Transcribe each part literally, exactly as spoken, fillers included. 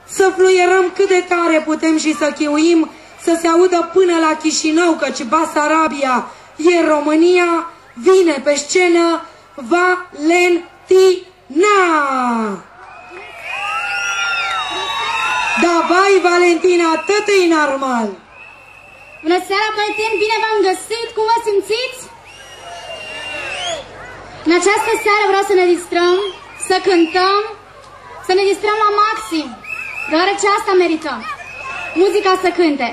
să fluierăm cât de tare putem și să chiuim, să se audă până la Chișinău, căci Basarabia e România, vine pe scenă Valentina! Da, vai, Valentina, totul e normal! Bună seara, băiețeni, bine v-am găsit, cum vă simțiți? În această seară vreau să ne distrăm, să cântăm, să ne distrăm la maxim, deoarece asta merităm. Muzica să cânte.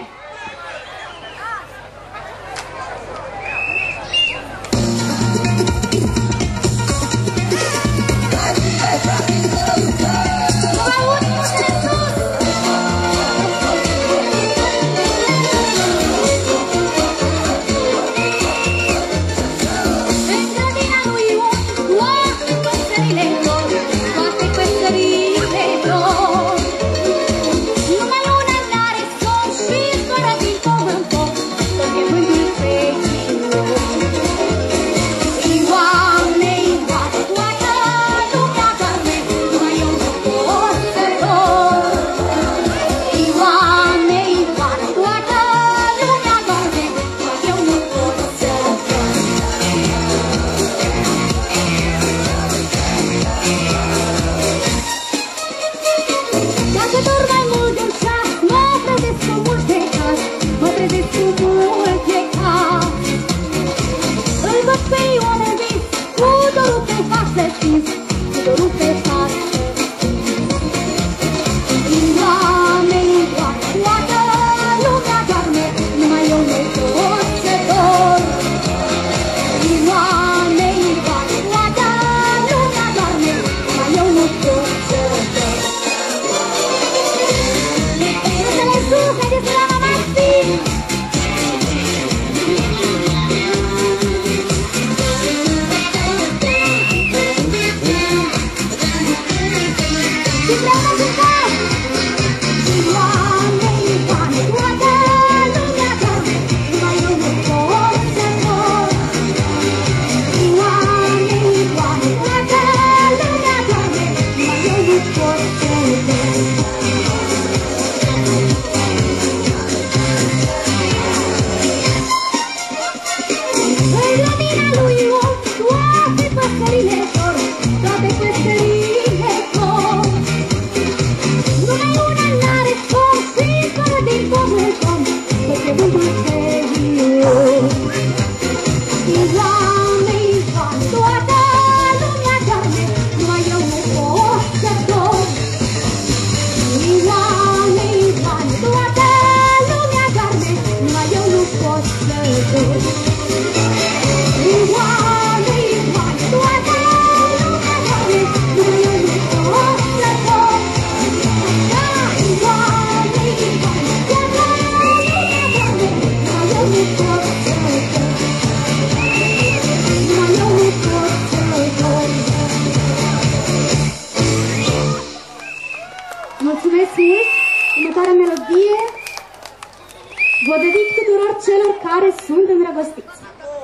Vă dedic tuturor celor care sunt îndrăgostiți.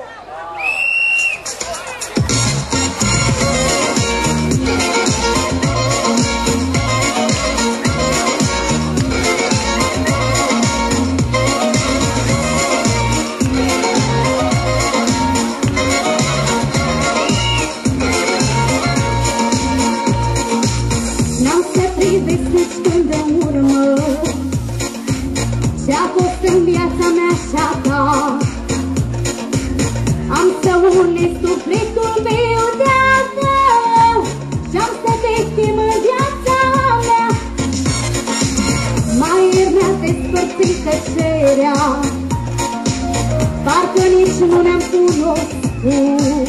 N-am să privesc nici când în urmă ce-a fost în viața mea și a ta. Am să unesc sufletul meu de-a tău și-am să te schimb în viața mea. Mai mi-a despărțit tăcerea, parcă nici nu ne-am cunoscut.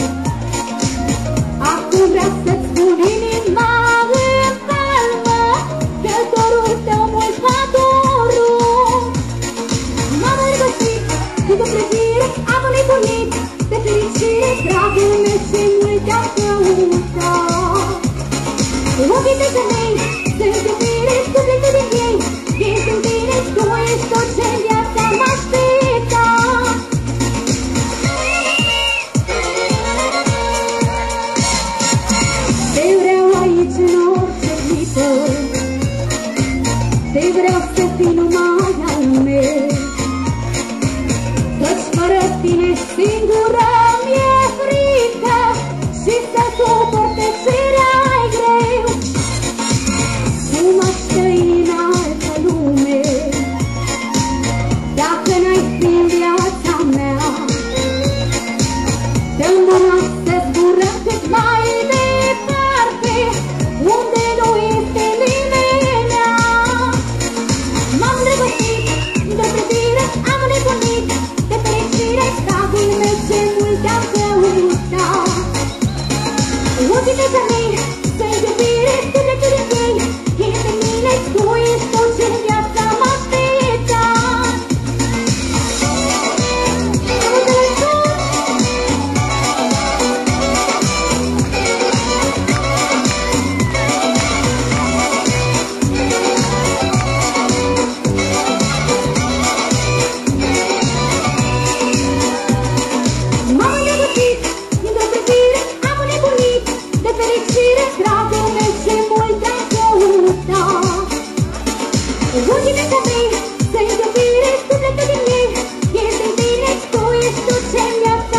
Acum vreau să-ți spun inima în palmă că dorul tău mult m-a dorut. M-am îndrăgostit și cu plăcere am nebunit de fericire, dragul meu, și mult te-am căutat. Ochii tăi mei sunt iubire, sufletul din ei ești în tine, tu ești tot ce în viața m-a așteptat. Te vreau Te vreau să fii numai al meu, căci fără tine singură mi-e frică și să suport tăcerea-i greu. Cum aș trăi în altă lume dacă n-ai fi în viața mea? Dă-mi să zburăm cât mai departe, unde nu este nimeni. M-am îndrăgostit de privire, am nebunit de fericire, dragul meu ce mult te-am căutat. Uite-te pe mine, să-i iubire, sufletul din tine, este mine, tu ești tot ce în viața m-a așteptat. M-am îndrăgostit dintr-o privire, am nebunit de fericire, dragul meu ce mult te-am căutat. Uite-te pe mine, să-i iubire, sufletul din mine, este în tine, tu ești tot ce în viața